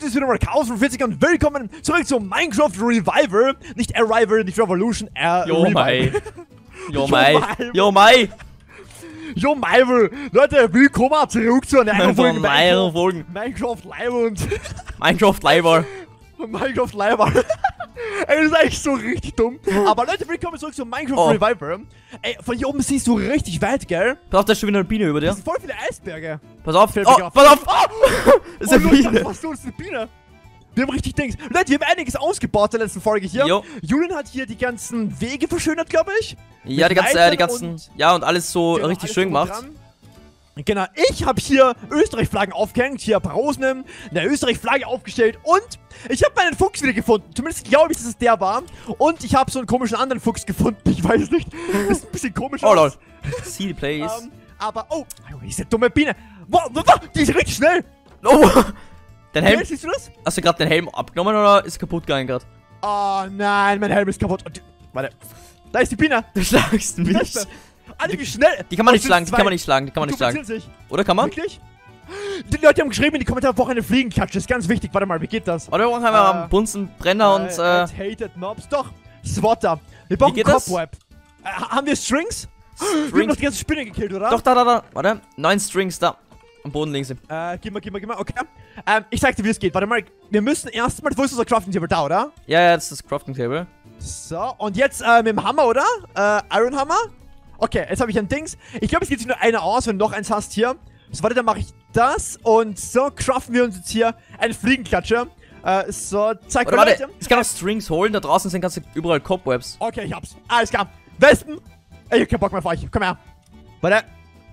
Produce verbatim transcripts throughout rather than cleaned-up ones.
Leute, ist wieder mal Chaos vierzig und willkommen zurück zu Minecraft Revival. Nicht Arrival, nicht Revolution, er Jo mei. Jo mei. Jo mei. Jo Meivel. Leute, willkommen zurück zu einer neuen Folge Minecraft, Folgen. Minecraft Live und Minecraft Live. Minecraft Live. Ey, das ist eigentlich so richtig dumm. Aber Leute, willkommen zurück zu Minecraft Oh. Revival. Ey, von hier oben siehst du richtig weit, gell? Pass auf, da ist schon wieder eine Biene über dir. Das sind voll viele Eisberge. Pass auf. Fällt mir Oh, grad pass auf. Oh, Das ist eine Leute, Biene. was du, das ist eine Biene. Wir haben richtig Dings. Leute, wir haben einiges ausgebaut in der letzten Folge hier. Jo. Julian hat hier die ganzen Wege verschönert, glaube ich. Ja, die ganzen, äh, die ganzen, und- ja, und alles so Genau, richtig alles schön drum und gemacht. dran. Genau, ich habe hier Österreich-Flaggen aufgehängt, hier Brausen, eine Österreich-Flagge aufgestellt und ich habe meinen Fuchs wieder gefunden. Zumindest glaube ich, dass es der war. Und ich habe so einen komischen anderen Fuchs gefunden. Ich weiß nicht. Das ist ein bisschen komisch. Oh lol. aus. See the place. Ähm, aber, oh, diese dumme Biene. Wow, wow, wow, die ist richtig schnell. Oh. Dein Hey, Helm. siehst du das? Hast du gerade den Helm abgenommen oder ist kaputt gegangen gerade? Oh nein, mein Helm ist kaputt. Und die, warte, da ist die Biene. Du schlagst Die mich. Wespe. Alter, wie schnell. Die kann man Oh, nicht es schlagen, sind die kann man zwei. nicht schlagen, die kann man nicht schlagen. Duplizieren sich. Oder kann man? Wirklich? Die Leute haben geschrieben in die Kommentare, wo eine Fliegenklatsche ist ganz wichtig. Warte mal, wie geht das? Oder haben wir Äh, einen Bunsen, Brenner und, Äh, äh, hated Mobs. Doch, Swatter. Wir brauchen geht das? Cobweb. Äh, haben wir Strings? Wir haben Strings. noch die ganze Spinne gekillt, oder? Doch, da, da, da. Warte. Neun Strings da. Am Boden liegen sie. Äh, gib mal, gib mal, gib mal. Okay. Ähm, ich sag dir, wie es geht. Warte mal, wir müssen erstmal. Wo ist unser Crafting Table da, oder? Ja, ja, das ist das Crafting Table. So, und jetzt äh, mit dem Hammer, oder? Äh, Iron Hammer. Okay, jetzt habe ich ein Dings. Ich glaube, es geht sich nur einer aus, wenn du noch eins hast hier. So, warte, dann mache ich das. Und so craften wir uns jetzt hier eine Fliegenklatsche. Äh, so, zeig Oder mal, warte, Leute. ich kann auch Strings holen. Da draußen sind ganz überall Cobwebs. Okay, ich hab's. Alles klar. Wespen. Ey, ich hab keinen Bock mehr auf euch. Komm her. Warte.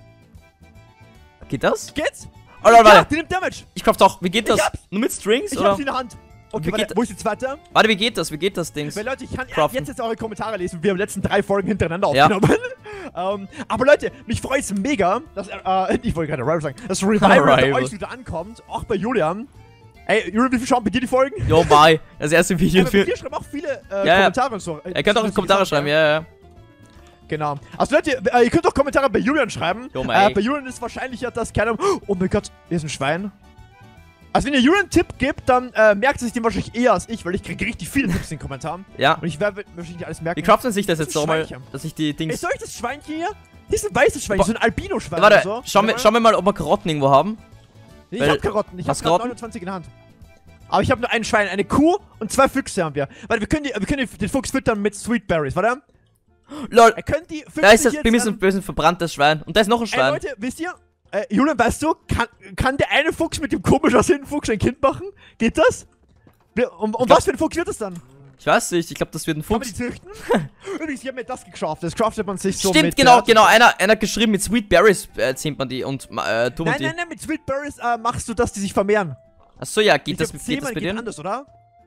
Geht das? Geht's? Oh, Leute, Ja, warte. die nimmt Damage. Ich kauf doch. Wie geht Ich das? hab's. Nur mit Strings, Ich oder? hab's in der Hand. Okay, Wie warte, geht- wo ist die zweite? Warte, wie geht das? Wie geht das, Dings? Weil Leute, ich kann Craften. jetzt jetzt eure Kommentare lesen. Wir haben die letzten drei Folgen hintereinander Ja. aufgenommen. ähm, aber Leute, mich freut es mega, dass, äh, ich wollte gerade Revival sagen, dass Revival bei Revival. euch wieder ankommt. Auch bei Julian. Ey, Julian, wie viel schauen bei dir die Folgen? Jo, bye. Das erste Video Aber bei für... dir schreiben auch viele äh, Ja, ja. Kommentare und so. Ihr könnt auch in die Kommentare schreiben, ja, ja. Genau. Also Leute, äh, ihr könnt auch Kommentare bei Julian schreiben. Jo, mei. äh, bei Julian ist wahrscheinlicher, dass keiner... Oh mein Gott, hier ist ein Schwein. Also wenn ihr Julian einen Tipp gibt, dann äh, merkt er sich den wahrscheinlich eher als ich, weil ich kriege richtig viele Tipps in den Kommentaren. Ja. Und ich werde wahrscheinlich alles merken. Wie craften sich das Das jetzt ist ein nochmal, Schweinchen. dass ich die Ey, Dings... soll ich das Schweinchen hier? Hier ist ein weißes Schweinchen, so ein Albino-Schwein Warte, oder so. schauen wir, Warte schauen wir mal, ob wir Karotten irgendwo haben. Nee, weil- ich hab Karotten, ich hab Hast grad Karotten? neunundzwanzig in der Hand. Aber ich habe nur ein Schwein, eine Kuh und zwei Füchse haben wir. Warte, wir können, die, wir können den Fuchs füttern mit Sweet Berries, warte. Lol, Er können die Füchse da ist das jetzt, bei mir so ähm, ein böses verbranntes Schwein. Und da ist noch ein Ey Schwein. Leute, wisst ihr? Äh, Julian, weißt du, kann, kann der eine Fuchs mit dem komisch aussehenden Fuchs ein Kind machen? Geht das? Wir, um um glaub- was für ein Fuchs wird das dann? Ich weiß nicht, ich glaube, das wird ein Kann man die Fuchs. züchten? Übrigens, ich habe mir das gecraftet. Das craftet man sich so Stimmt, mit... genau, äh, genau. Einer, einer hat geschrieben, mit Sweet Berries äh, zieht man die und äh, tun Nein, die. nein, nein, mit Sweet Berries äh, machst du, dass die sich vermehren. Achso, ja, geht Ich das, glaub, geht das zehnmal bei geht dir? anders, oder?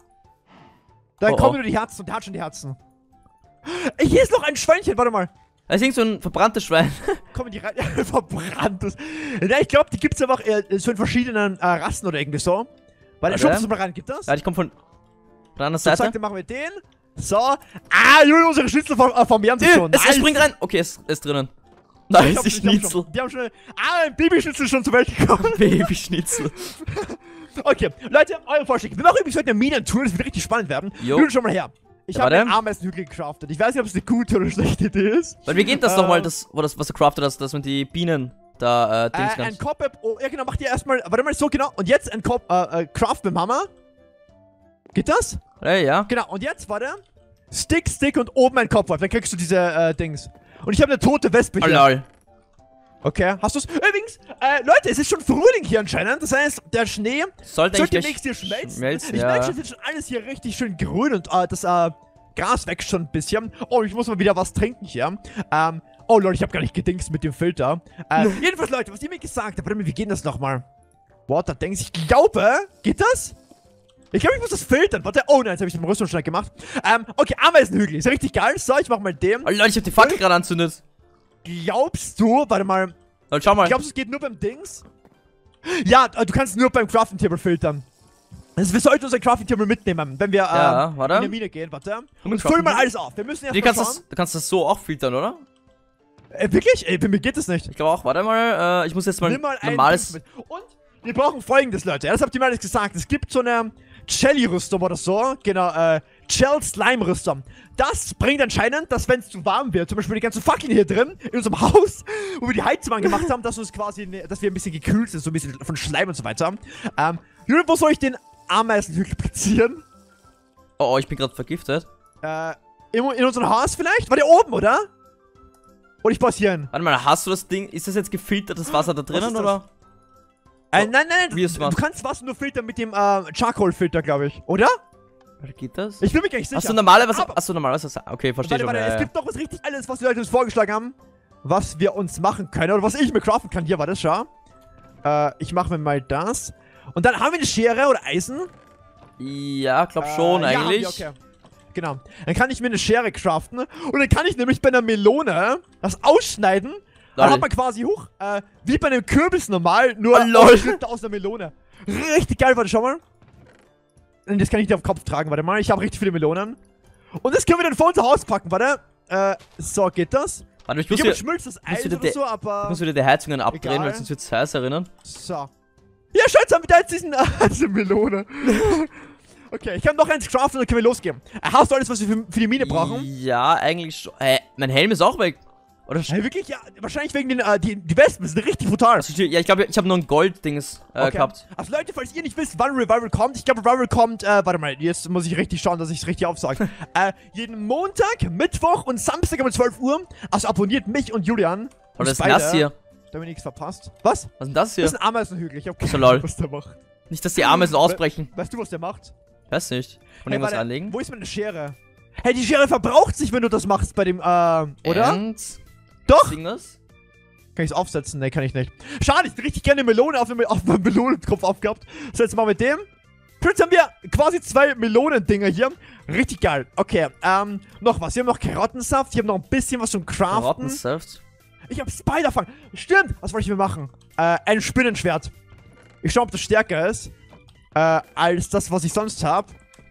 Dann Oh, kommen oh. nur die Herzen und der hat schon die Herzen. Ey, hier ist noch ein Schweinchen, warte mal. Da ist irgend so ein verbranntes Schwein. Kommen die rein? Verbranntes. Ja, ich glaube, die gibt's aber auch äh, so in verschiedenen äh, Rassen oder irgendwie so. Warte, Warte. schubst du mal rein, gibt das? Ja, ich komme von der anderen So, zack, Seite. dann machen wir den. So. Ah, Junge, unsere Schnitzel ver äh, vermehren sich Äh, schon. es, es springt rein. Okay, es es ist drinnen. Ich Nice, hab- die ich hab Schnitzel. schon- Die haben schon... Ah, ein Babyschnitzel ist schon zur Welt gekommen. Babyschnitzel. Okay, Leute, eure Vorschläge. Wir machen übrigens heute eine Minentour, das wird richtig spannend werden. Jo. Julian, schon mal her. Ich Ja, habe warte. einen Ameisenhügel gecraftet. Ich weiß nicht, ob es eine gute oder schlechte Idee ist. Weil wie geht das Äh, nochmal, das, wo das, was du craftet hast, dass man die Bienen da, äh, Dings Äh, ein kann. Cobweb, oh, ja genau, macht ihr erstmal, warte mal, so genau. Und jetzt ein Cob, äh, äh, Craft mit dem Hammer. Geht das? Äh, ja. Genau, und jetzt, warte. Stick, Stick und oben ein Cobweb, dann kriegst du diese, äh, Dings. Und ich habe eine tote Wespe Oh, hier. lol. Okay, hast du's? Übrigens, äh, Leute, es ist schon Frühling hier anscheinend. Das heißt, der Schnee Sollte sollte eigentlich demnächst hier schmelzen. schmelzen, ich ja. merke schon, es ist schon alles hier richtig schön grün und äh, das, äh, Gras wächst schon ein bisschen. Oh, ich muss mal wieder was trinken hier. Ähm, oh Leute, ich habe gar nicht gedingst mit dem Filter. Äh, jedenfalls, Leute, was ihr mir gesagt habt, warte mal, wie geht das nochmal? Water Dings, ich glaube, geht das? Ich glaube, ich muss das filtern. Warte, oh nein, jetzt habe ich den Rüstungsschneid gemacht. Ähm, okay, Ameisenhügel, ist ja richtig geil. So, ich mach mal den. Oh, Leute, ich hab die Fackel gerade anzündet. Glaubst du, warte mal, Leute, schau mal. glaubst du, es geht nur beim Dings? Ja, äh, du kannst nur beim Crafting Table filtern. Also wir sollten unser Crafting Table mitnehmen, wenn wir Ja, ähm, warte. in die Mine gehen, warte. mit Und füllen Crafting mal Table? alles auf. Wir müssen erst Du mal kannst, schauen. das, du kannst das so auch filtern, oder? Äh, wirklich? Ey, bei mir geht das nicht. Ich glaube auch, warte mal, äh, ich muss jetzt mal Nimm mal ein ein normales... Dings mit. Und wir brauchen folgendes, Leute. Ja, das habt ihr mir alles gesagt. Es gibt so eine Jelly-Rüstung oder so. Genau, äh, Gel-Slime-Rüstung. Das bringt anscheinend, dass wenn es zu warm wird, zum Beispiel die ganzen Fackeln hier drin, in unserem Haus, wo wir die Heizung angemacht haben, dass uns quasi, ne, dass wir ein bisschen gekühlt sind, so ein bisschen von Schleim und so weiter. Ähm, Julian, wo soll ich den Ameisenhügel platzieren? Oh, oh, ich bin gerade vergiftet. Äh, in, in unserem Haus vielleicht? War der oben, oder? Oder ich baue es hier hin? Warte mal, hast du das Ding, ist das jetzt gefiltert, das Wasser da drinnen, ist das? oder? Äh, nein, nein, Wie du, ist was? du kannst Wasser nur filtern mit dem, äh, Charcoal-Filter, glaube ich. Oder? Warte, geht das? Ich bin mir gar nicht sicher. Hast du normalerweise, Aber- hast du normalerweise, okay, verstehe Warte, schon. warte, ja, es ja. gibt doch was richtig alles, was die Leute uns vorgeschlagen haben, was wir uns machen können, oder was ich mir craften kann. Hier, warte, schau. Äh, ich mache mir mal das. Und dann haben wir eine Schere oder Eisen. Ja, glaub schon, Äh, ja, eigentlich. haben wir, okay. Genau. Dann kann ich mir eine Schere craften. Und dann kann ich nämlich bei einer Melone das ausschneiden. Dann Lol. hat man quasi hoch, äh, wie bei einem Kürbis normal, nur Oh, lol. ausgeschnitten aus der Melone. Richtig geil, warte, schau mal. Und das kann ich dir auf den Kopf tragen, warte mal. Ich habe richtig viele Melonen. Und das können wir dann vor unser Haus packen, warte. Äh, so, geht das? Warte, ich Ich muss habe wieder, schmilzt das muss Eis wieder oder de- so, ich aber... muss wieder die Heizungen abdrehen, Egal. weil sonst wird's heiß erinnern. So. Ja, schaut, haben wir da jetzt diesen, äh, diese Melone. Okay, ich kann noch eins craften und dann können wir losgehen. Äh, hast du alles, was wir für, für die Mine brauchen? Ja, eigentlich schon. Äh, mein Helm ist auch weg. Oder? Hey, wirklich? Ja, wahrscheinlich wegen den, äh, die, die Wespen sind richtig brutal. Also, ja, ich glaube, ich habe nur ein Gold-Dings äh, Okay. gehabt. Also Leute, falls ihr nicht wisst, wann Revival kommt, ich glaube Revival kommt, äh, warte mal, jetzt muss ich richtig schauen, dass ich es richtig aufsage. äh, jeden Montag, Mittwoch und Samstag um zwölf Uhr. Also abonniert mich und Julian. Oder uns ist denn das beide, hier? Da haben wir nichts verpasst. Was? Was ist denn das hier? Das ist ein Ameisenhügel. Ich hab keine So, lol. Ahnung, was der macht. Nicht, dass die Ameisen ausbrechen. Weißt du, was der macht? Weiß nicht. Und Hey, irgendwas warte, anlegen? Wo ist meine Schere? Hey, die Schere verbraucht sich, wenn du das machst bei dem, äh, oder? Und Doch! Ding das? Kann ich es aufsetzen? Ne, kann ich nicht. Schade, ich hätte richtig gerne eine Melone auf, dem- auf meinem Melonenkopf aufgehabt. So, jetzt mal mit dem. Jetzt haben wir quasi zwei Melonendinger hier. Richtig geil. Okay, ähm, noch was. Wir haben noch Karottensaft. Ich habe noch ein bisschen was zum Craften. Karottensaft. Ich habe Spiderfang. Stimmt, was wollte ich mir machen? Äh, ein Spinnenschwert. Ich schau, ob das stärker ist. Äh, als das, was ich sonst habe.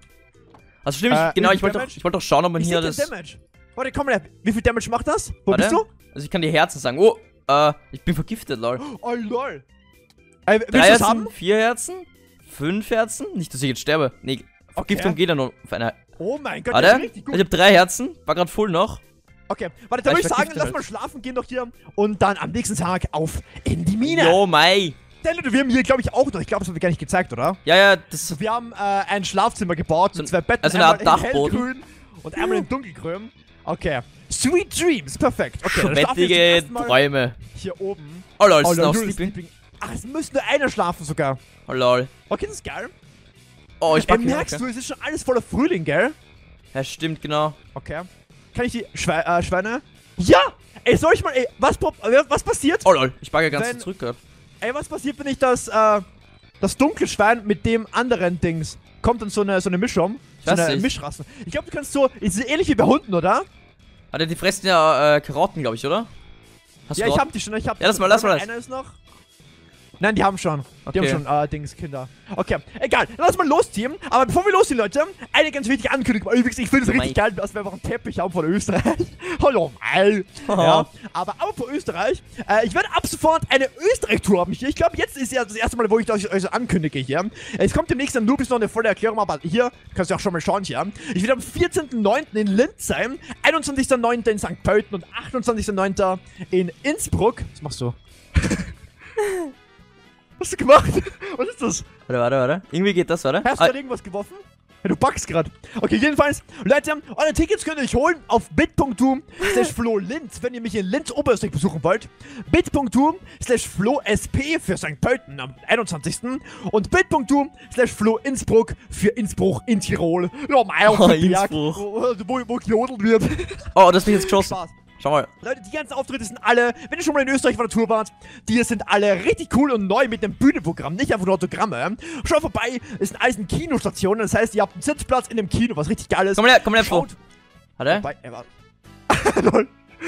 Also stimmt, Äh, ich, genau, wie ich viel wollte doch, Damage? ich wollte doch schauen, ob man Ich hier sehe das... kein Damage. Warte, komm mal her. Wie viel Damage macht das? Wo Warte. bist du? Also ich kann die Herzen sagen. Oh, äh, ich bin vergiftet, lol. Oh, lol. Äh, willst Drei du das Herzen, haben? vier Herzen, fünf Herzen. Nicht, dass ich jetzt sterbe. Nee, Vergiftung Okay. geht ja nur auf eine... Oh mein Gott, das Warte, ist richtig ich gut. habe drei Herzen, war gerade voll noch. Okay, warte, dann Ja, würde ich ich sagen, vergifte lass halt. mal schlafen gehen doch hier und dann am nächsten Tag auf in die Mine. Jo, Mai. Denn Leute, wir haben hier, glaube ich, auch noch, ich glaube, das haben wir gar nicht gezeigt, oder? Ja, ja, das... Wir haben äh, ein Schlafzimmer gebaut So- mit zwei Betten, also eine Art einmal in Dachboden. hellgrün und einmal in dunkelgrün. Okay, Sweet Dreams, perfekt. Okay, dann schlafen wir jetzt zum Bettige ersten Mal Träume. hier oben. Oh lol, Oh, ist noch Lol, Julius sleeping. Ach, es müsste nur einer schlafen sogar. Oh lol. Okay, das ist geil. Oh, ich Ey, pack merkst du, es ist schon alles voller Frühling, gell? Ja, stimmt, genau. Okay. Kann ich die Schwe äh, Schweine? Ja! Ey, soll ich mal, ey, was, pop- äh, was passiert? Oh lol, ich bugge ganz Wenn- zurück gerade. Ey, was passiert, wenn ich das, äh, das dunkle Schwein mit dem anderen Dings kommt dann so eine, so eine Mischung? So Weiß eine ich. Mischrasse. Ich glaube, du kannst so, ist ähnlich wie bei Hunden, oder? Warte, die fressen ja äh, Karotten, glaube ich, oder? Hast Ja, du ich Karotten? hab die schon, ich hab Ja, lass mal, lass mal das. Einer ist noch. Nein, die haben schon. Die Okay. haben schon, äh, Dings, Kinder. Okay, egal. Lass mal losziehen. Aber bevor wir losziehen, Leute, eine ganz wichtige Ankündigung. Übrigens, ich finde es Oh richtig mein- geil, dass wir einfach einen Teppich haben von Österreich. Hallo, ey. Ja, aber auch von Österreich. Äh, ich werde ab sofort eine Österreich-Tour haben hier. Ich glaube, jetzt ist ja das erste Mal, wo ich euch, euch ankündige hier. Es kommt demnächst am Nubis noch eine volle Erklärung, aber hier kannst du auch schon mal schauen hier. Ich werde am vierzehnten neunten in Linz sein, einundzwanzigsten neunten in Sankt Pölten und achtundzwanzigsten neunten in Innsbruck. Was machst du? Was hast du gemacht? Was ist das? Warte, warte, warte. Irgendwie geht das, warte. Hast du Ah, gerade irgendwas geworfen? Ja, du buggst gerade. Okay, jedenfalls, Leute, eure Tickets könnt ihr euch holen auf bit.to slash flolinz, wenn ihr mich in Linz Oberösterreich besuchen wollt. bit.to slash flosp für Sankt Pölten am einundzwanzigsten und bit.to slash floinnsbruck für Innsbruck in Tirol. Ja, mein auf Oh, dem Berg, Innsbruck. wo, wo, wo gejodelt wird. oh, das bin ich jetzt geschossen. Spaß. Schau mal. Leute, die ganzen Auftritte sind alle, wenn ihr schon mal in Österreich auf der Tour wart, die sind alle richtig cool und neu mit dem Bühnenprogramm, nicht einfach nur Autogramme. Schaut vorbei, es sind alles in Kinostationen, das heißt, ihr habt einen Sitzplatz in dem Kino, was richtig geil ist. Komm her, komm her, Flo. Schaut Warte. vorbei, er war... Lol.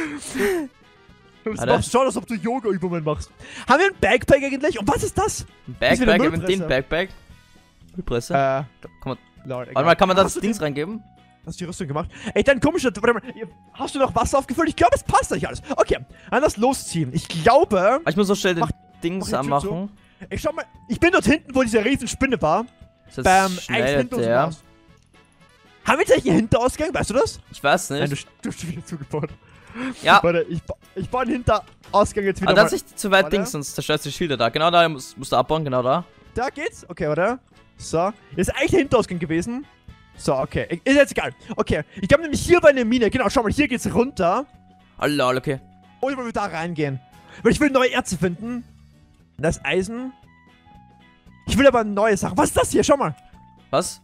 Du Warte. machst schon, als ob du Yoga-Übungen machst. Haben wir ein Backpack eigentlich? Und was ist das? Ein Das ist wieder Backpack, Müllpresse. den Backpack. Müllpresse. Äh, Kann man, lol, warte mal, kann man da das Hast du Dings den- reingeben? Hast du die Rüstung gemacht? Ey, dann komisch, warte mal, hast du noch Wasser aufgefüllt? Ich glaube, es passt euch alles. Okay, dann lass losziehen. Ich glaube... Ah, ich muss so schnell den Mach- Dings mach die Tür anmachen. Ich schau mal, ich bin dort hinten, wo diese riesen Spinne war. Ist jetzt Beim schnell hinter uns im der. Haus. Haben wir jetzt eigentlich einen Hinterausgang? Weißt du das? Ich weiß Nein, nicht. du, du hast schon wieder zugebaut. Ja. Warte, ich, ba ich baue den Hinterausgang jetzt wieder Aber mal. das ist nicht zu weit Warte. Dings, sonst zerstörst du die Schilder da. Genau da musst, musst du abbauen, genau da. Da geht's? Okay, warte. So. Jetzt ist eigentlich der Hinterausgang gewesen. So, okay. Ist jetzt egal. Okay. Ich glaube nämlich hier war eine Mine. Genau, schau mal, hier geht's runter. Oh lol, okay. Und ich will da reingehen. Weil ich will neue Erze finden. Das ist Eisen. Ich will aber neue Sachen. Was ist das hier? Schau mal. Was?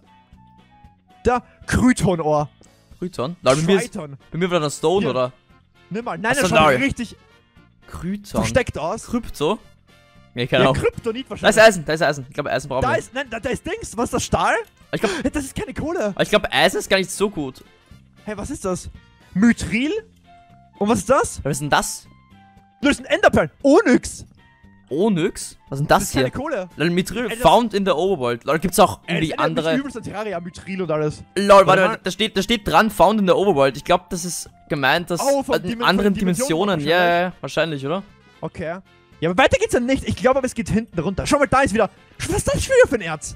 Da. Krytonohr. Kryton? Lol, bei mir, ist, Triton. bei mir war das Stone, Hier. oder? Nimm mal. Nein, Ach so, das schaut lol. richtig Kryton. versteckt aus. Krypto? Ja, keine Ja, Ahnung. Kryptonit Da ist wahrscheinlich. Eisen, da ist Eisen. Ich glaube, Eisen brauchen Da wir. ist, nein, da, da ist Dings. Was ist das? Stahl? Ich glaube, Das ist keine Kohle. ich glaube, Eisen ist gar nicht so gut. Hey, was ist das? Mythril? Und was ist das? Was ist denn das? Das ist ein Enderperl. Onyx. Onyx? Was ist denn Das das ist keine hier? Kohle. Lol, Mithril Ey, das- found in the overworld. Lol, gibt's auch Ey, irgendwie das erinnert mich andere. übelst an Terraria, Mythril und alles. Lol, Warte warte, mal. warte, da steht, da steht dran, found in the overworld. Ich glaube, das ist gemeint, dass Oh, von in Dimen- anderen von Dimensionen Dimensionen. Ja, ja, ja, wahrscheinlich, oder? Okay. Ja, aber weiter geht's ja nicht. Ich glaube aber, es geht hinten runter. Schau mal, da ist wieder. Was ist das wieder für ein Erz?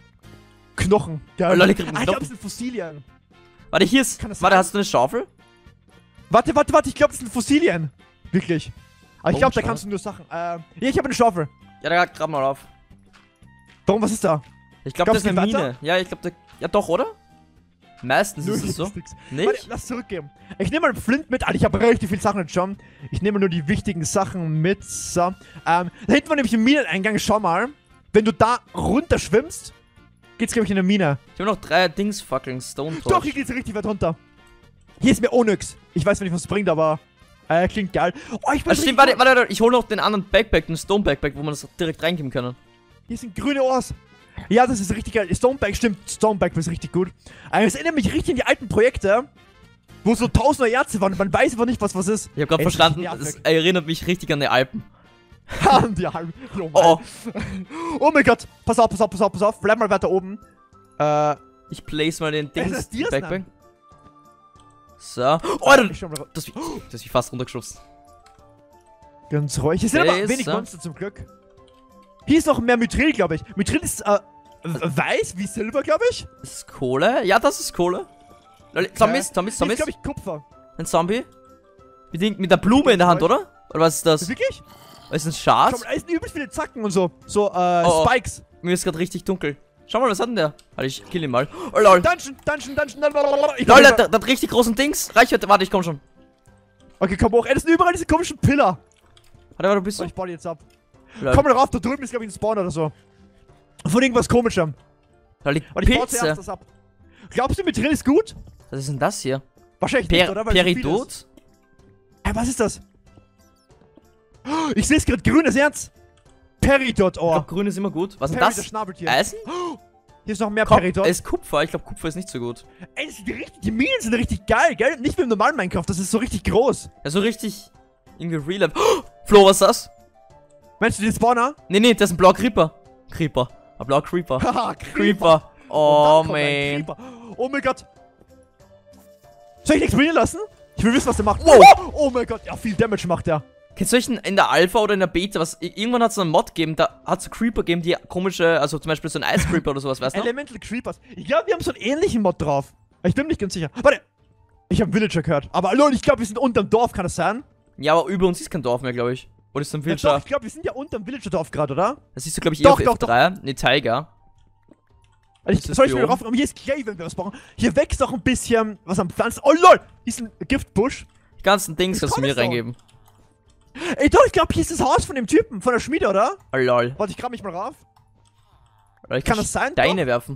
Knochen. Ja, Oh, Leute, kriegen ah, ich Knochen. glaube, es sind Fossilien. Warte, hier ist. Kann das Warte, sein? hast du eine Schaufel? Warte, warte, warte. Ich glaube, es sind Fossilien. Wirklich. Aber ich Oh, glaube, da schau. kannst du nur Sachen. Ähm, ja, ich habe eine Schaufel. Ja, da grab mal auf. Warum, was ist da? Ich glaube, das Glaubst ist du, eine geht Mine. Ja, ich glaube, ja doch, oder? Meistens Nö, ist hier es so. ist nix. Nicht? Warte, lass zurückgeben. Ich nehme mal einen Flint mit. Alter, ich habe richtig viele Sachen jetzt schon. Ich nehme nur die wichtigen Sachen mit. So. Ähm, da hinten war nämlich ein Mineneingang. Schau mal. Wenn du da runter schwimmst, geht's, glaube ich, in eine Mine. Ich habe noch drei Dingsfackeln, Stone Doch, Torch. hier geht's richtig weit runter. Hier ist mir Onyx. Ich weiß nicht, was es bringt, aber äh, klingt geil. Oh, ich bin Also stimmt, warte, warte, warte, ich hole noch den anderen Backpack, den Stone Backpack, wo man das direkt reingeben kann. Hier sind grüne Ohrs. Ja, das ist richtig geil. Stoneback, stimmt. Stoneback ist richtig gut. Aber es erinnert mich richtig an die alten Projekte, wo so tausende Ärzte waren. Man weiß aber nicht, was was ist. Ich habe gerade Ey, das ist verstanden, nervig. es erinnert mich richtig an die Alpen. Haben die halben. Oh, Oh, oh mein Gott. Pass auf, pass auf, pass auf, pass auf. Bleib mal weiter oben. Äh, ich place mal den Ey, Dings das ist dir's, Backpack. Mann. So. Oh, du, ich schau mal. das, das ist fast runtergeschubst. Ganz ruhig. Hier sind Okay, aber wenig so. Monster zum Glück. Hier ist noch mehr Mythril, glaube ich. Mythril ist, äh, weiß wie Silber, glaube ich. Das ist Kohle? Ja, das ist Kohle. Lol, Zombies, Zombies, Hier ist, Zombies. glaube ich, Kupfer. Ein Zombie. Mit, den- mit der Blume in der Hand, oder? Oder was ist das? Wirklich? Ist ein Schau Schaf? mal, da sind übelst viele Zacken und so. So, äh, Oh, oh. Spikes. Mir ist gerade richtig dunkel. Schau mal, was hat denn der? Warte, ich kill ihn mal. Oh lol. Dungeon, Dungeon, Dungeon, Dungeon. Ich Lol, glaub, der, der hat richtig großen Dings. Reichweite, warte, ich komm schon. Okay, komm hoch. Ey, das sind überall diese komischen Pillar. Warte, warte, bist So, du? ich baue die jetzt ab. Lol. Komm mal rauf, da drüben ist, glaube ich, ein Spawn oder so. Von irgendwas komischem. Da liegt Und ich baue Pilze. zuerst das ab. Glaubst du, Mythril ist gut? Was ist denn das hier? Wahrscheinlich nicht, Per oder? Weil so viel ist. Peridot? Ey, was ist das? Oh, ich sehe es gerade, grünes Erz. Peridot, Ich oh. glaub, grün ist immer gut. Was ist denn Peridot das? Schnabeltier. Eisen? Hier ist noch mehr Komm, Peridot. es ist Kupfer. Ich glaube, Kupfer ist nicht so gut. Ey, das sind die, richtig, die Minen sind richtig geil, gell? Nicht wie im normalen Minecraft, das ist so richtig groß. Ja, so richtig irgendwie real life. Oh, Flo, was ist das? Meinst du den Spawner? Nee, nee, das ist ein blauer Creeper. Creeper. Ein blauer Creeper. Haha, Creeper. Und Oh, dann kommt ein man. Creeper. Oh mein Gott. Soll ich ihn explodieren lassen? Ich will wissen, was der macht. Wow. Oh, oh mein Gott, ja, viel Damage macht der. Kennst du euch in, in der Alpha oder in der Beta, was irgendwann hat es einen Mod gegeben, da hat es Creeper gegeben, die komische, also zum Beispiel so ein Ice Creeper oder sowas, weißt du? noch? Elemental Creepers. Ich glaube, wir haben so einen ähnlichen Mod drauf. Ich bin mir nicht ganz sicher. Warte. Ich habe Villager gehört. Aber Leute, ich glaube, wir sind unterm Dorf, kann das sein? Ja, aber über uns ist kein Dorf mehr, glaube ich. Oder ist ein Ja, doch, Villager? ich glaube, wir sind ja unterm Villager-Dorf gerade, oder? Das siehst du, glaube ich, Doch, eher auf doch, F drei. Ne, Tiger. Also ich, Ist das soll ich mir Biom? rauf? Aber hier ist Clay, wenn wir was brauchen. Hier wächst auch ein bisschen was am Pflanzen. Oh lol, hier ist ein Giftbusch. Die ganzen Dings Das kannst du mir Cornerstone. reingeben. Ey, doch, ich glaube, hier ist das Haus von dem Typen, von der Schmiede, oder? Oh lol. Warte, ich grab mich mal rauf. Oder ich Kann das sein? Steine werfen.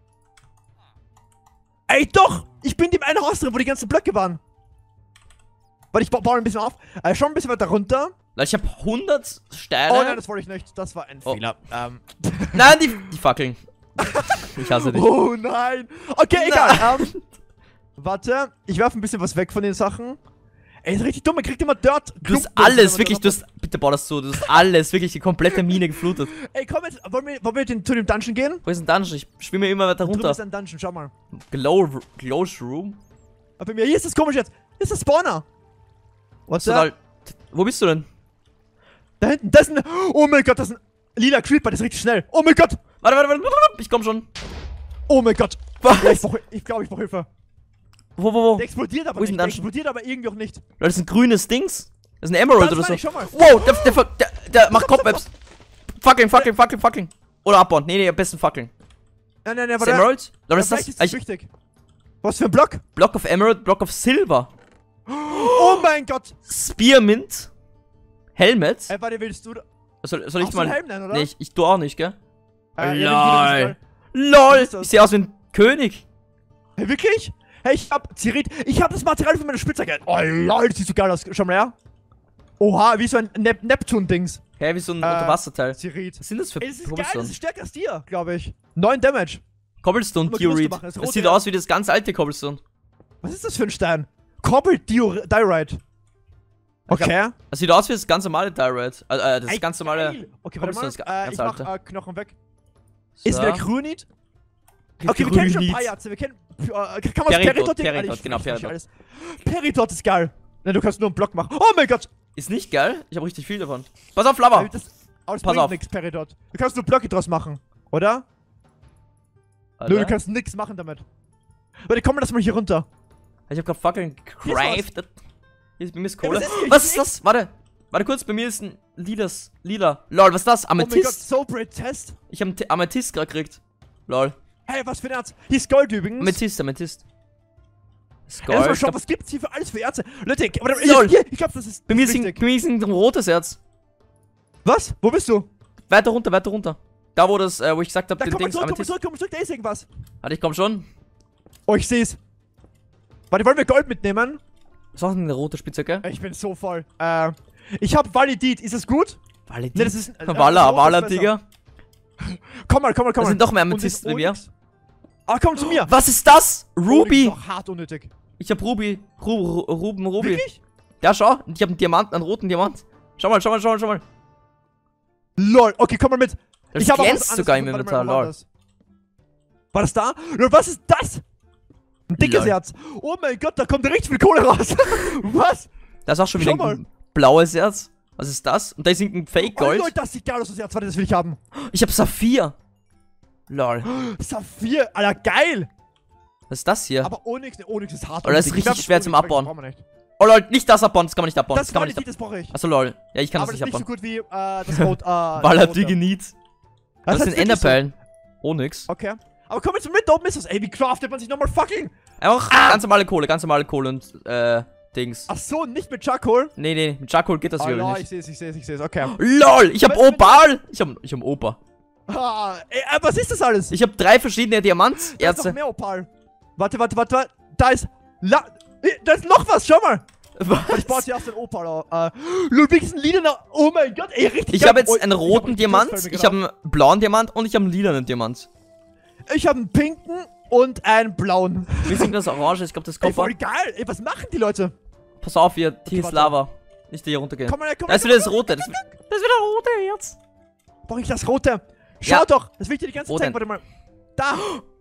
Ey, doch! Ich bin in dem einen Haus drin, wo die ganzen Blöcke waren. Warte, ich ba baue ein bisschen auf. Äh, schau ein bisschen weiter runter. Lol, ich habe hundert Steine. Oh nein, das wollte ich nicht. Das war ein Oh. Fehler. Ähm. Nein, die, die Fackeln. Ich hasse dich. Oh nein. Okay, egal. Ähm, warte, ich werfe ein bisschen was weg von den Sachen. Ey, ist richtig dumm, man kriegt immer Dirt. Du hast alles, wirklich, du hast, bitte bau das so, du hast alles, wirklich die komplette Mine geflutet. Ey, komm jetzt, wollen wir, wollen wir den, zu dem Dungeon gehen? Wo ist ein Dungeon? Ich schwimme immer weiter Drüben runter. ist ein Dungeon, schau mal. Glow, Glow Room? Aber bei mir, hier ist das komisch jetzt. Hier ist der Spawner. Was So, da? lol. Wo bist du denn? Da hinten, das ist ein, oh mein Gott, das ist ein, Lila Creeper, das ist richtig schnell. Oh mein Gott. Warte, warte, warte. Ich komm schon. Oh mein Gott. Was? Ja, ich glaube, ich, glaub, ich brauche Hilfe. Wo, wo, wo? Der explodiert aber Wo ist nicht. denn Der Dungeon? explodiert aber irgendwie auch nicht. Leute, das ist ein grünes Dings. Das ist ein Emerald Das oder meine so. ich schon mal. Wow, der, der, der, der macht Cobwebs. Fucking, fucking, fucking, fucking. Oder abbauen. Nee, nee, am besten fucking. Nein, nein, nein, Ist warte. Emerald? Leute, Ja, was ist vielleicht das? ist das Ich, wichtig. Was für ein Block? Block of Emerald, Block of Silver. Oh mein Gott. Spearmint. Helmet. Ey, warte, willst du... Soll, soll ich Hast du mal... einen Helm nennen, oder? Nee, ich, ich tu auch nicht, gell? Äh, Lol. ja, den LOL. ist das? Ich sehe aus wie ein König. Hey, wirklich? Hey, ich hab... Zirit, ich hab das Material für meine Spitzhacke. Oh, lol, das sieht so geil aus. Schau mal her. Oha, wie so ein Nep Neptun-Dings. Hä, wie so ein Äh, Unterwasserteil. Zirit. Was sind das für Ey, das ist geil, das Cobblestone? ist stärker als dir, glaube ich. neun Damage. Cobblestone Guck mal, größer Diorite. machen, das Das rote sieht ja. aus wie das ganz alte Cobblestone. Was ist das für ein Stein? Cobble Dior Diorite. Okay. Das sieht aus wie das ganz normale Diorite. Äh, äh, das Ey, ganz normale... geil. Okay, warte mal. Cobblestone ist ga- Äh, ganz ich mach alte. äh, Knochen weg. So. Ist wieder Grünit? Okay, wir kennen schon Grünit. Pajaze. Wir kennen... Äh, kann man das Peridot, Peridot... Peridot, Ich genau, verstehe nicht Peridot. alles. Peridot ist geil. Nein, du kannst nur einen Block machen. Oh mein Gott. Ist nicht geil? Ich habe richtig viel davon. Pass auf, Lava! Äh, Das, aber das Pass bringt auf. nix, Peridot. Du kannst nur Blöcke draus machen, oder? Nö, du kannst nix machen damit. Warte, komm mal das mal hier runter. Ich hab grad fucking Hier ist was. crafted. Hier ist, bei mir ist Ja, Kohle. was ist- Was ich- ist das? Warte. Warte kurz, bei mir ist ein lilas, lila. Lol, was ist das? Oh mein Gott, Amethyst? Soulbraid Test. Ich hab einen Amethyst gerade gekriegt. Lol. Hey, was für ein Erz. Hier ist Gold übrigens. Amethyst, Amethyst. Das ist Ey, lass mal Gold. schauen, was gibt's hier für alles für Erze? Leute, warte, Lol. ich, hier, ich glaube, das ist Bei mir das ist, ist ein, wichtig. bei mir ist ein rotes Herz. Was? Wo bist du? Weiter runter, weiter runter. Da wo das, äh, wo ich gesagt hab, Da den komm mal Dings zurück, komm mal Amethyst. zurück, komm mal zurück, da ist irgendwas. Warte, ich komm schon. Oh, ich seh's. Warte, wollen wir Gold mitnehmen? Was ist denn eine rote Spitzhacke? Ich bin so voll. Äh, ich hab Validit, ist das gut? Validit. Ne, das ist- äh, Walla, rot ist Walla, besser. Digga. Komm mal, komm mal, komm Da mal. sind noch mehr Und Amethysten das bei mir. Onyx. Ah, komm zu mir. Was ist das? Onyx Ruby. ist doch hart unnötig. Ich hab Ruby. Ru Ru Ruben, Ruby. Wirklich? Ja, schau. Ich hab einen Diamanten, einen roten Diamant. Schau mal, schau mal, schau mal, schau mal. Lol, okay, komm mal mit. Das ich hab auch glänzt was sogar im anderes gefunden. Inventar, Warte mal, war das da? Lol, was ist das? Ein dickes Lol. Herz. Oh mein Gott, da kommt richtig viel Kohle raus. Was? Da ist auch schon Schau wieder mal. ein blaues Herz. Was ist das? Und da ist ein Fake Oh, Gold. Lol, das sieht geil aus, das Herz. Warte, das will ich haben. Ich hab Saphir. Lol. Saphir, Alter, geil. Was ist das hier? Aber Onyx, ne, Onyx ist hart. Oh, das ist unnötig. Ich richtig werf das schwer Onyx zum weg, Abbauen. das brauchen wir nicht. Oh lol, nicht das abbauen, das kann man nicht abbauen. Das, Das kann man nicht Validit, abbauen. das brauche ich. Achso lol. Ja, ich kann Aber das das nicht ist nicht so abbauen. gut wie äh, das Rot. Äh, Baller das Rote. Digenit. Das Das ist sind wirklich Enderperlen. Oh nix. so. Okay. Aber komm jetzt mit, da oben ist das. Ey, wie craftet man sich nochmal fucking? Einfach Ah! ganz normale Kohle, ganz normale Kohle und äh, Dings. Ach so, nicht mit Charcoal. Nee, nee, mit Charcoal geht das Ah, wirklich ja, ich nicht. seh's, ich seh's, ich seh's. Okay. LOL, ich hab Wenn- wenn- Opal! Ich hab, ich hab Opa. Ah, ey, äh, was ist das alles? Ich hab drei verschiedene Da ist Diamanterze. noch mehr Opal. Warte, warte, warte, warte. Da ist. La äh, da ist noch was, schau mal. Ich baue Was? zuerst den Opal auf. Äh, Ludwig ist ein lilaner. Oh mein Gott, ey, richtig Ich geil. habe jetzt Oh, einen ich hab roten richtig Diamant, Lust, fällt mir ich grad habe einen blauen Diamant und ich habe einen lilanen Diamant. auf. Ich habe einen pinken und einen blauen. Wie sieht das orange? Ich glaube, das ist Ey, Kupfer. voll geil. Ey, was machen die Leute? Pass auf, hier, hier ist warte. Lava. Nicht hier runtergehen. Komm mal, komm Da mal. ist wieder das rote. Das, das ist wieder das rote Herz. Brauche ich das rote? Schau Ja. doch, das will ich dir die ganze Wo Zeit. denn? Warte mal. Da.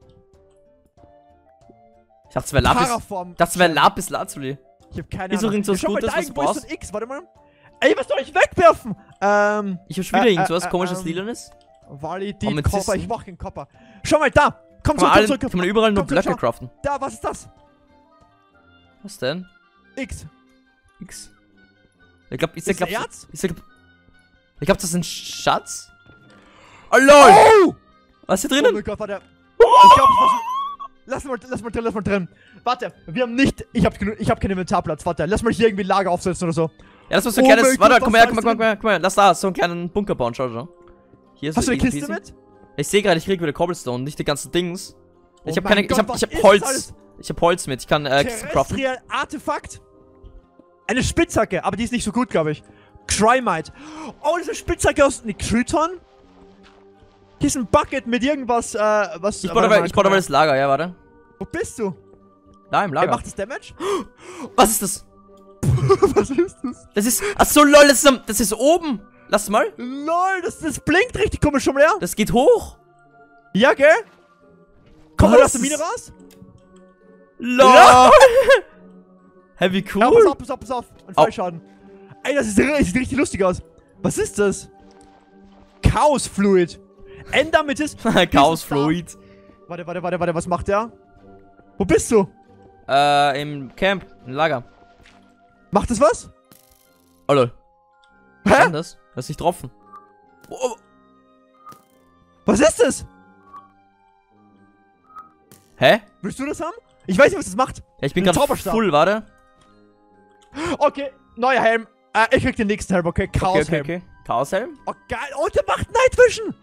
Ich dachte, es wäre Lapis. Paraform. Ich dachte, es wäre Lapis Lazuli. Ich hab keine Wieso Ahnung. irgend so was Schau mal, Gutes, da was du irgendwo ist so brauchst? ein X. Warte mal. Ey, was soll ich wegwerfen? Ähm, Ich hab schon wieder Äh, irgend sowas äh, komisches ähm, Lilanes. Validit, Amethysten. Copper. Ich mach den Copper. Schau mal, da. Komm Kann man, zurück, komm allen, zurück. kann man überall nur Komm zurück, Blöcke schau. craften. Da, was ist das? Was denn? X. X. Ich glaub, ich Ist das glaub, Erz? ich glaub, ich glaub, das ist ein Schatz. Oh lol! Oh! Was ist hier Oh drinnen? mein Gott, warte. Ich glaub, das war so. Lass mal, lass mal drin, lass mal drin. Warte, wir haben nicht. Ich hab, genug- ich hab keinen Inventarplatz. Warte, lass mal hier irgendwie ein Lager aufsetzen oder so. Ja, das war so ein Oh kleines. mein Warte, Gott, komm was her, komm ist her, komm her, komm her. Lass da so einen kleinen Bunker bauen, schau, schau. Hier ist Hast du so eine easy Kiste peasy. mit? Ich sehe gerade, ich krieg wieder Cobblestone, nicht die ganzen Dings. Ich Oh hab mein keine. Gott, ich hab, was ich hab ist das Holz. alles? Ich hab Holz mit. Ich kann äh, craften. Terrestrial Artefakt. Eine Spitzhacke, aber die ist nicht so gut, glaube ich. Crymite. Oh, diese Spitzhacke aus. Ne, Kryton? Hier ist ein Bucket mit irgendwas, äh, was. Ich äh, baue warte aber, mal, ich baue guck aber mal. das Lager, ja, warte. Wo bist du? Da im Ey, Lager. macht das Damage? Was ist das? Was ist das? Das ist. Achso, lol, das ist, am- das ist oben. Lass mal. Lol, das, das blinkt richtig komisch schon mal her. Das geht hoch. Ja, gell? Komm mal Was aus der Mine ist- raus. LOL. Hä, wie Ja, pass cool. auf, pass auf, pass auf. Ein Au. Fallschaden. Ey, das, ist, das sieht richtig lustig aus. Was ist das? Chaos Fluid. Endamethyst. Chaos Fluid. Warte, warte, warte, warte, was macht der? Wo bist du? Äh, im Camp, im Lager. Macht das was? Hallo. Was Hä? ist denn das? Das ist nicht getroffen. Oh, oh. Was ist das? Hä? Willst du das haben? Ich weiß nicht, was das macht. Ja, ich bin Ein gerade Zauberstab. full, warte. Okay, neuer Helm. Äh, ich krieg den nächsten Helm, okay? Chaos Okay, okay, Helm. okay. Chaos-Helm? Oh, geil. Oh, der macht Night Vision.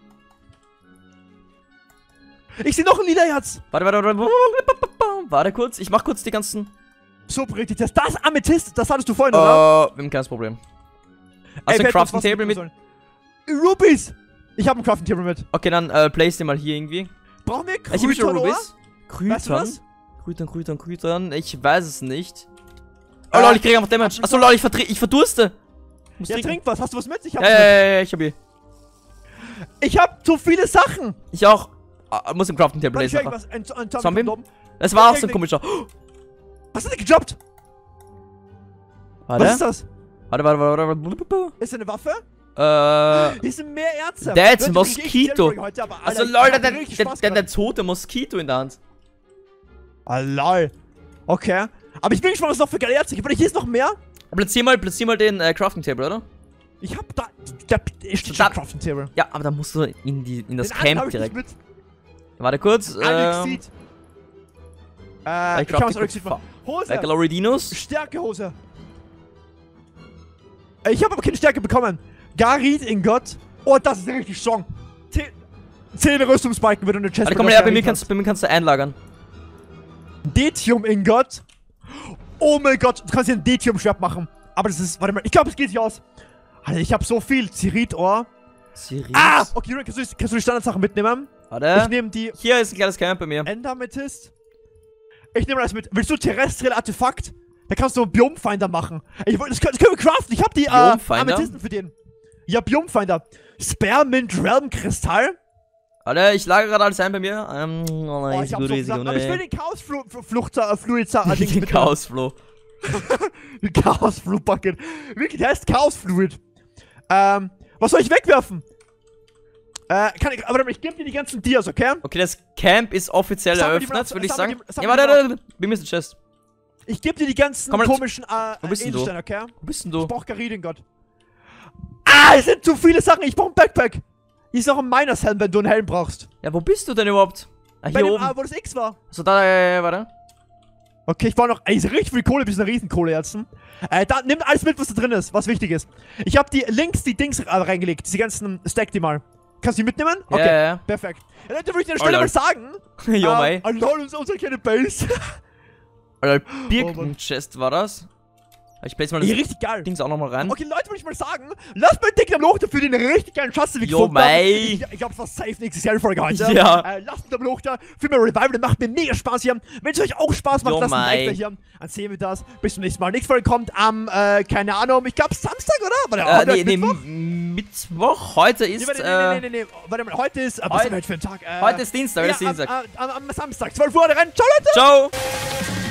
Ich sehe noch ein Lila-Herz. Warte, warte, warte. Warte kurz. Ich mach kurz die ganzen. So richtig. Das, das Amethyst, das hattest du vorhin, Äh, oder? wir haben kein Problem. Ey, Also wir ein hätten uns Crafting was Table mitnehmen mit. sollen. Rubies. Ich habe ein Crafting Table mit. Okay, dann äh, place den mal hier irgendwie. Brauchen wir Ich habe schon Krüton, oder? Rubies. Krütern? Weißt du was? Krütern, Krütern, Krütern. Ich weiß es nicht. Oh Äh, lol, ich krieg einfach Damage. Achso lol, ich, verdre ich verdurste. Muss Ja, trinken. trink was. Hast du was mit? Ich hab Ja, was ja, mit. ja, ja, ich hab hier. Ich hab zu viele Sachen. Ich auch. Ah, muss im Crafting Table Warte, ich lesen. höre nachher. irgendwas. Ein, ein Zombie Zombie? von oben. Das war auch so ein Irgend- komischer. Was ist denn gedroppt? Warte. Was ist das? Warte, warte, warte, warte. Ist das eine Waffe? Äh. Hier sind mehr Ärzte. That's Leute, Mosquito. ich krieg heute, aber, Also Alter, lol, ich der, hab der, richtig der, Spaß der, der gehabt. tote Moskito in der Hand. Ah, lol. Okay. Aber ich bin gespannt, was es noch für geile Ärzte gibt. Warte, hier ist noch mehr. Platzier mal, platzier mal den äh, Crafting Table, oder? Ich hab da. Da steht Da- schon Crafting Table. Ja, aber da musst du in, die, in das Den anderen hab Camp ich nicht direkt. mit. Warte kurz. Ähm, Alexid. Äh, ich ich kann was crafte Alexid machen. Hose. Galoridinos. Stärkehose. Äh, Ich habe aber keine Stärke bekommen. Garit in Gott. Oh, das ist richtig strong. Zehn, zehn Rüstungsbalken, wenn du eine Chest Warte, komm mit her, bei Garit mir, hast. kannst, bei mir kannst du einlagern. Detium in Gott. Oh mein Gott, du kannst hier ein Detium-Schwert machen. Aber das ist, warte mal, ich glaube, es geht nicht aus. Alter, ich habe so viel. Zirit-Ohr. Siris. Ah! Okay, Jürgen, kannst du, kannst du die Standardsachen mitnehmen? Ich Warte. nehme die Hier ist ein kleines Camp bei mir. Endamethyst. Ich nehme das mit. Willst du terrestrial Artefakt? Da kannst du einen Biomfinder machen. Ich, wollt- das, können, das können wir craften. Ich habe die äh, Biomfinder? Amethysten für den. Ja, Biomfinder. Spearmint Realm Kristall. Warte, ich lagere gerade alles ein bei mir. Ähm, oh, Oh, ich hab so viele Sachen. Aber ich will den Chaos Flu Flu Flucht äh, Fluid äh, Dings den mitnehmen. Chaosflow. Den Chaos Flu Bucket. Wirklich, der heißt Chaos Fluid. Ähm, was soll ich wegwerfen? Äh, kann ich, aber ich gebe dir die ganzen Dias, okay? Okay, das Camp ist offiziell Sammel die mal- eröffnet, würde ich sammel sagen. die- sammel Ja, die warte, mal. warte, bei mir ist ein Chest. Ich gebe dir die ganzen Komm mal- komischen äh, Wo bist denn du? Edelsteine, okay? Wo bist denn Ich du? brauch Garidengott. Ah, es sind zu viele Sachen. Ich brauch ein Backpack. Hier ist noch ein Miners Helm, wenn du einen Helm brauchst. Ja, wo bist du denn überhaupt? Ah, Bei hier dem, oben. ah, wo das X war. So, da, ja, ja, ja, warte. Okay, ich brauche noch. Ey, ist richtig viel Kohle, bis eine Riesenkohle jetzt. Äh, da, nimm alles mit, was da drin ist, was wichtig ist. Ich habe die links die Dings äh, reingelegt. Diese ganzen. Stack die mal. Kannst du die mitnehmen? Okay, Ja, ja, perfekt. Ja, dann würde ich dir an Oh, der Stelle lol. mal sagen. ja. Jo, ähm, mei. oh, lol, uns- unsere kleine Base. Alter, Oh, Mann. Birken-Chest war das. Ich place mal das Ey, richtig geil. Dings auch nochmal rein. Okay, Leute, würde ich mal sagen, lasst mal dick am Loch dafür den richtig geilen Schatz, den wir Jo, gefunden haben. mei. Ich, ich glaube, es war safe nächstes Jahr die Folge heute. Ja. Äh, lasst einen Loch da für mein Revival, das macht mir mega Spaß hier. Wenn es euch auch Spaß macht, Jo, lasst ein mei. Like da hier. Dann sehen wir das. Bis zum nächsten Mal. Nächste Folge kommt am, äh, keine Ahnung, ich glaube Samstag, oder? Warte, Äh, heute nee, ist nee, Mittwoch? M- Mittwoch. Heute Nee, ist, warte, äh, nee, nee, nee, nee, warte mal, heute ist, äh, was Heut- haben wir heute für einen Tag? Äh, heute ist Dienstag, heute ja, ist Dienstag. Am, am, am Samstag, zwölf Uhr rein. Ciao, Leute! Ciao!